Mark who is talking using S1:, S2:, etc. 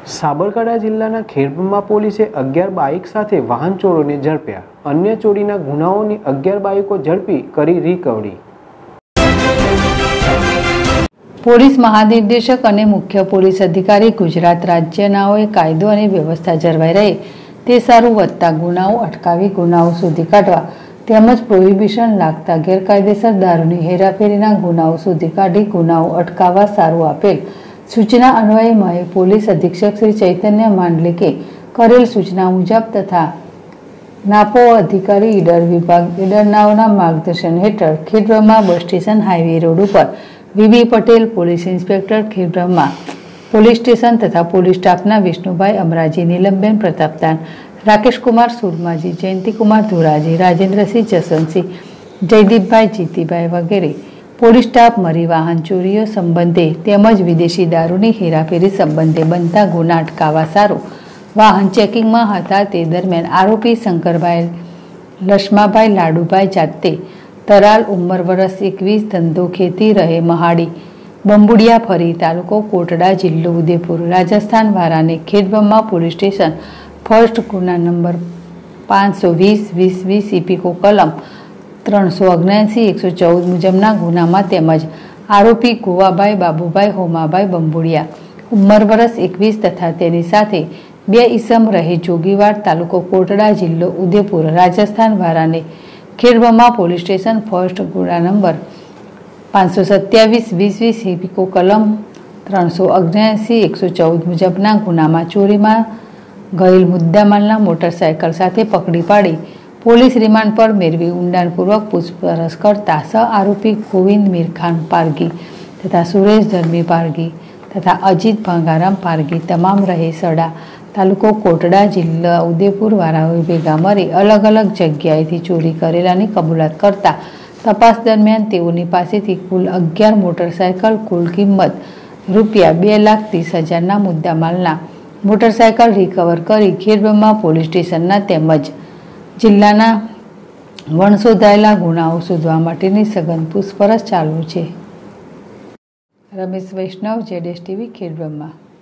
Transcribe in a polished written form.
S1: સાબરકાંઠા જિલ્લાના ખેડબ્રહ્મા પોલીસે 11 બાઇક સાથે વાહન ચોરોને ઝડપ્યા. અન્ય ચોરીના ગુનાઓની 11 બાઇકો ઝડપી કરી રિકવરી.
S2: પોલીસ મહાનિર્દેશક અને મુખ્ય પોલીસ અધિકારી ગુજરાત રાજ્યનાઓએ કાયદો અને વ્યવસ્થા જળવાઈ રહે તે સારું વધતા ગુનાઓ અટકાવી ગુનાઓ શોધી કાઢવા તેમજ પ્રોહિબિશન લાગતા ગેરકાયદેસર દારૂની હેરાફેરીના ગુનાઓ શોધી કાઢી ગુનાઓ અટકાવવા સારું આપેલ સૂચના અન્વયે પોલીસ અધિક્ષક શ્રી ચૈતન્ય માંડલિકે કરેલ સૂચના મુજબ તથા નાપો અધિકારી ઈડર વિભાગ ઈડરનાઓના માર્ગદર્શન હેઠળ Khedbrahma bus station highway road ઉપર VB Patel police inspector Khedbrahma police station તથા પોલીસ સ્ટાફના વિષ્ણુભાઈ અમરાજી, નીલમબેન પ્રતાપદાન, રાકેશકુમાર સુરમાજી, જયંતિકુમાર ધોરાજી, રાજેન્દ્રસિંહ જસવંતસિંહ, જયદીપભાઈ જીતીભાઈ વગેરે પોલીસ સ્ટાફ મરી વાહન ચોરીઓ સંબંધે તેમજ વિદેશી દારૂની હેરાફેરી સંબંધે બનતા ગુના અટકાવવા સારું વાહન ચેકિંગમાં હતા. તે દરમિયાન આરોપી શંકરભાઈ લક્ષ્માભાઈ લાડુભાઈ જાતે તરાલ, ઉંમર વર્ષ 21, ધંધો ખેતી, રહે મહાડી, બંબુડિયા ફરી, તાલુકો કોટડા, જિલ્લો ઉદયપુર, રાજસ્થાન વાળાને ખેડબ્રહ્મા પોલીસ સ્ટેશન ફર્સ્ટ ગુના નંબર 520-2020 ઇપીકો કલમ 379-114 મુજબના ગુનામાં તેમજ આરોપી ગોવાભાઈ બાબુભાઈ હોમાભાઈ બંબુડિયા, ઉંમર વર્ષ 21 તથા તેની સાથે 2 ઈસમ, રહે જોગીવાડ, તાલુકો કોટડા, જિલ્લો ઉદયપુર, રાજસ્થાન વાળાને ખેડબ્રહ્મા પોલીસ સ્ટેશન ફર્સ્ટ ગુના નંબર 527-2020 ઇપીકો કલમ 379-114 મુજબના ગુનામાં ચોરીમાં ગયેલ મુદ્દામાલના મોટરસાયકલ સાથે પકડી પાડી પોલીસ રિમાન્ડ પર મેળવી ઊંડાણપૂર્વક પૂછપરછ કરતા સહ આરોપી ગોવિંદ મીરખાન પારગી તથા સુરેશ ધર્મી પારગી તથા અજીત ભંગારામ પારગી તમામ રહે સડા, તાલુકો કોટડા, જિલ્લા ઉદયપુર વાળાઓએ ભેગા મળી અલગ અલગ જગ્યાએથી ચોરી કરેલાની કબૂલાત કરતા તપાસ દરમિયાન તેઓની પાસેથી કુલ 11 મોટરસાયકલ, કુલ કિંમત રૂપિયા 2,30,000ના મુદ્દામાલના મોટરસાયકલ રિકવર કરી ખેડબ્રહ્મા પોલીસ સ્ટેશનના તેમજ જિલ્લાના વણશોધાયેલા ગુનાઓ શોધવા માટેની સઘન પૂછપરછ ચાલુ છે. રમેશ વૈષ્ણવ, ZSTV, ખેડબ્રહ્મા.